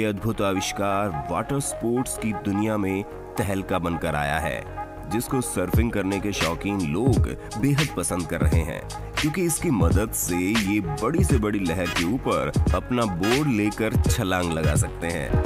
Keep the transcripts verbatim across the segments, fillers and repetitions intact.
ये अद्भुत आविष्कार वाटर स्पोर्ट्स की दुनिया में तहलका बनकर आया है, जिसको सर्फिंग करने के शौकीन लोग बेहद पसंद कर रहे हैं, क्योंकि इसकी मदद से ये बड़ी से बड़ी लहर के ऊपर अपना बोर्ड लेकर छलांग लगा सकते हैं।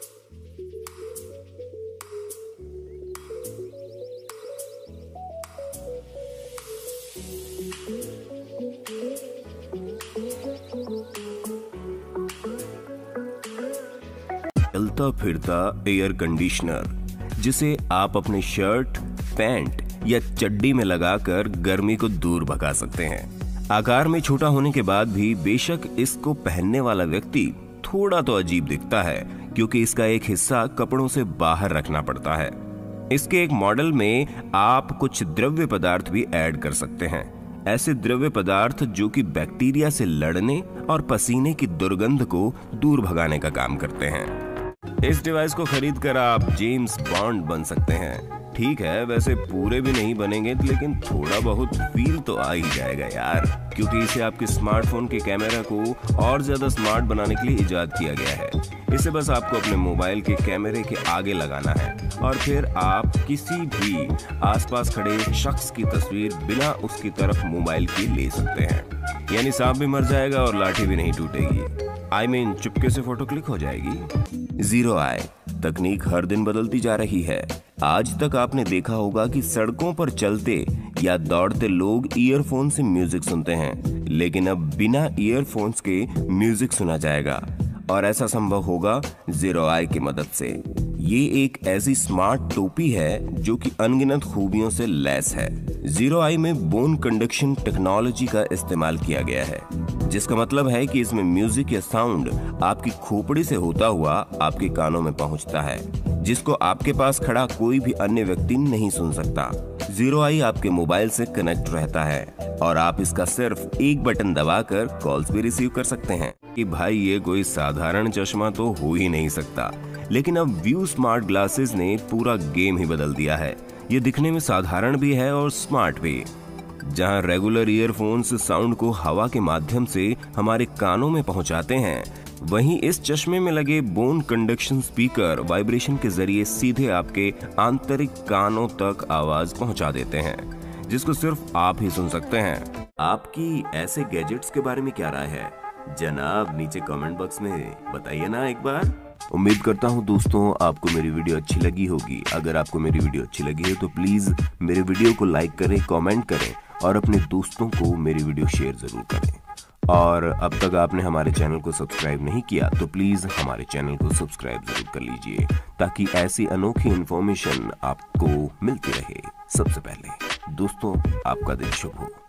चलता फिरता एयर कंडीशनर, जिसे आप अपने शर्ट, पैंट या चड्डी में लगाकर गर्मी को दूर भगा सकते हैं। आकार में छोटा होने के बाद भी बेशक इसको पहनने वाला व्यक्ति थोड़ा तो अजीब दिखता है, क्योंकि इसका एक हिस्सा कपड़ों से बाहर रखना पड़ता है। इसके एक मॉडल में आप कुछ द्रव्य पदार्थ भी ऐड कर सकते हैं, ऐसे द्रव्य पदार्थ जो कि बैक्टीरिया से लड़ने और पसीने की दुर्गंध को दूर भगाने का काम करते हैं। इस डिवाइस को खरीद कर आप जेम्स बॉन्ड बन सकते हैं। ठीक है, वैसे पूरे भी नहीं बनेंगे, लेकिन थोड़ा बहुत फील तो आ ही जाएगा यार, क्योंकि इसे आपके स्मार्टफोन के कैमरा को और ज्यादा स्मार्ट बनाने के लिए इजाद किया गया है। इसे बस आपको अपने मोबाइल के कैमरे के आगे लगाना है और फिर आप किसी भी आसपास खड़े शख्स की तस्वीर बिना उसकी तरफ मोबाइल के ले सकते हैं। यानी सांप भी मर जाएगा और लाठी भी नहीं टूटेगी। आई I मीन mean, चुपके से फोटो क्लिक हो जाएगी। जीरो आई तकनीक हर दिन बदलती जा रही है। आज तक आपने देखा होगा कि सड़कों पर चलते या दौड़ते लोग ईयरफोन से म्यूजिक सुनते हैं, लेकिन अब बिना ईयरफोन्स के म्यूजिक सुना जाएगा, और ऐसा संभव होगा जीरो आई की मदद से। ये एक ऐसी स्मार्ट टोपी है जो कि अनगिनत खूबियों से लैस है। जीरो आई में बोन कंडक्शन टेक्नोलॉजी का इस्तेमाल किया गया है, जिसका मतलब है कि इसमें म्यूजिक या साउंड आपकी खोपड़ी से होता हुआ आपके कानों में पहुंचता है, जिसको आपके पास खड़ा कोई भी अन्य व्यक्ति नहीं सुन सकता। जीरो आई आपके मोबाइल से कनेक्ट रहता है और आप इसका सिर्फ एक बटन दबाकर कॉल्स भी रिसीव कर सकते हैं। कि भाई ये कोई साधारण चश्मा तो हो ही नहीं सकता, लेकिन अब व्यू स्मार्ट ग्लासेस ने पूरा गेम ही बदल दिया है। ये दिखने में साधारण भी है और स्मार्ट भी। जहां रेगुलर ईयरफोन्स साउंड को हवा के माध्यम से हमारे कानों में पहुंचाते हैं, वहीं इस चश्मे में लगे बोन कंडक्शन स्पीकर वाइब्रेशन के जरिए सीधे आपके आंतरिक कानों तक आवाज पहुंचा देते हैं, जिसको सिर्फ आप ही सुन सकते हैं। आपकी ऐसे गैजेट्स के बारे में क्या राय है जनाब? नीचे कमेंट बॉक्स में बताइए ना एक बार। उम्मीद करता हूँ दोस्तों आपको मेरी वीडियो अच्छी लगी होगी। अगर आपको मेरी वीडियो अच्छी लगी है तो प्लीज मेरे वीडियो को लाइक करें, कमेंट करें और अपने दोस्तों को मेरी वीडियो शेयर जरूर करें। और अब तक आपने हमारे चैनल को सब्सक्राइब नहीं किया तो प्लीज हमारे चैनल को सब्सक्राइब जरूर कर लीजिए, ताकि ऐसी अनोखी इन्फॉर्मेशन आपको मिलती रहे सबसे पहले। दोस्तों, आपका दिन शुभ हो।